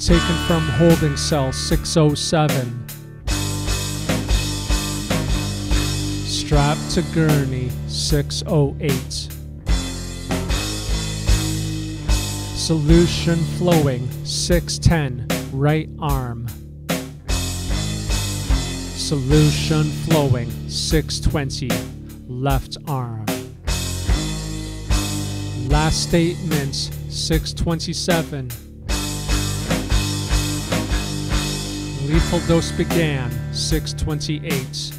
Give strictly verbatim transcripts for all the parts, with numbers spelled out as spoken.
taken from holding cell six oh seven. Strapped to gurney six oh eight. Solution flowing six ten, right arm. Solution flowing six twenty, left arm. Last statements six twenty-seven. Lethal dose began six twenty-eight.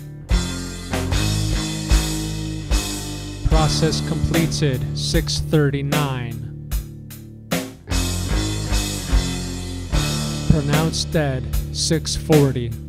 Process completed six thirty-nine. Pronounced dead six forty.